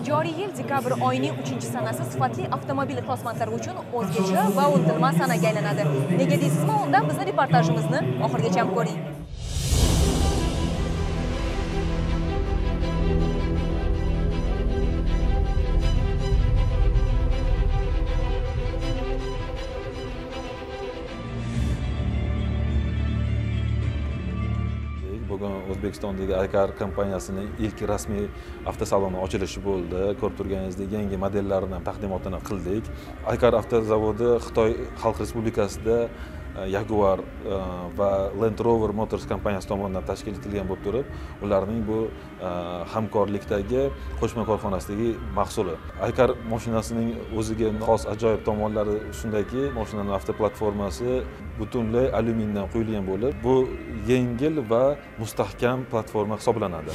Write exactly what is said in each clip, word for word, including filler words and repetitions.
Joriy yil dekabr oyining uchinchi sanasi sifatli avtomobil ixlosmandlari uchun o'zgacha va unutilmas sanaga aylanadi. Nega deysizmi? Undan bizning reportajimizni oxirigacha ko'ring. Bugun O'zbekistondagi Aykar kompaniyasining ilk rasmiy avtosaloni ochilishi bo'ldi. Ko'rib turganingizdek, yangi modellarini taqdimotini qildik. Aykar avtozavodi Xitoy Xalq Respublikasida Jaguar va Land Rover Motors kompaniyasi tomonidan tashkil etilgan bo'lib turib, ularning bu hamkorlikdagi qo'shma korxonasidagi mahsuli. Aykar mashinasining o'ziga xos ajoyib tomonlari shundaki, mashinaning avtoplatformasi butunlay alyuminiydan quyilgan bo'lib, bu yengil va mustahkam platforma hisoblanadi.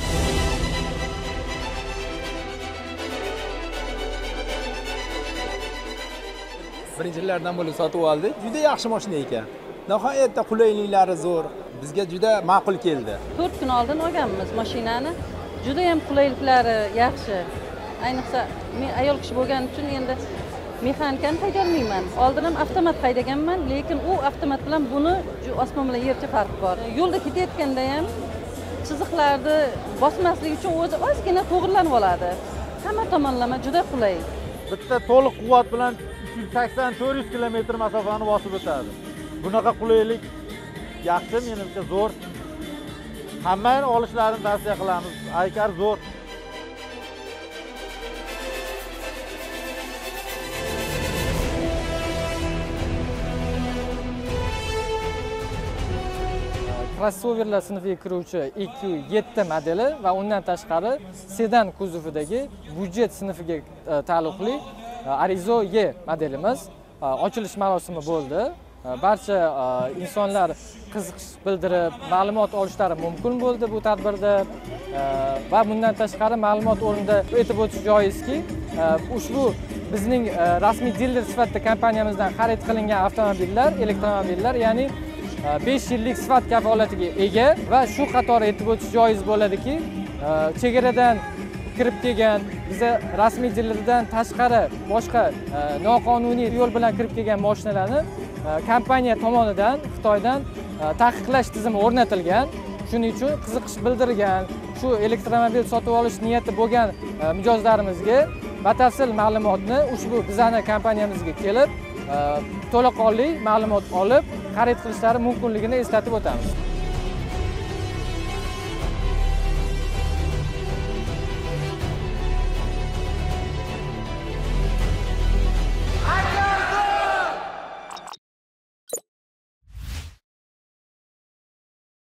Birinchilardan bo'lib sotib oldik. Juda yaxshi mashina ekan. Nihoyatda qulayliklari zo'r. Bizga juda ma'qul keldi. to'rt kun oldin olganmiz mashinani. Juda ham qulayliklari yaxshi. Ayniqsa men ayol kishi bo'lganim uchun endi mexanikani haydolmayman. Oldin ham avtomat haydaganman, lekin u avtomat bilan buni osmon bilan yercha farq bor. Yo'lda ketayotganda ham chiziqlarni bosmaslik uchun o'zi ozgina to'g'rilanib oladi. Hamma tomonlama juda qulay. Bitta to'liq quvvat bilan uch yuz sakson to'rt yuz kilometr masofani bosib o'tadi. Bunaqa qulaylik yaxshi, menimcha zo'r. Hammani olishlarini tavsiya qilamiz. Aykar zo'r. Crossoverlar sinifiga kiruvchi E Q yetti modeli va undan tashqari sedan kuzovidagi budjet sinifiga taalluqli Arizo E modelimiz ochilish marosimi bo'ldi. Barcha insonlar qiziqish bildirib, ma'lumot olishlari mumkin bo'ldi bu tadbirda va bundan tashqari ma'lumot o'rnida aytib o'tish joizki, ushbu bizning rasmiy diler sifatida kompaniyamizdan xarid qilingan avtomobillar, elektromobillar, ya'ni besh yillik sifat kafolatiga ega va shu qatori aytib o'tish joiz bo'ladiki, chegaradan kirib kelgan, biza rasmiy dilerdan tashqari boshqa noqonuniy yo'l bilan kirib kelgan mashinalarni kompaniya tomonidan Xitoydan taqiqlash tizimi o'rnatilgan. Shuning uchun qiziqish bildirgan, shu elektromobil sotib olish niyati bo'lgan mijozlarimizga batafsil ma'lumotni ushbu bizning kompaniyamizga kelib, to'laqonli ma'lumot olib, xarid qilishlari mumkinligini eslatib o'tamiz.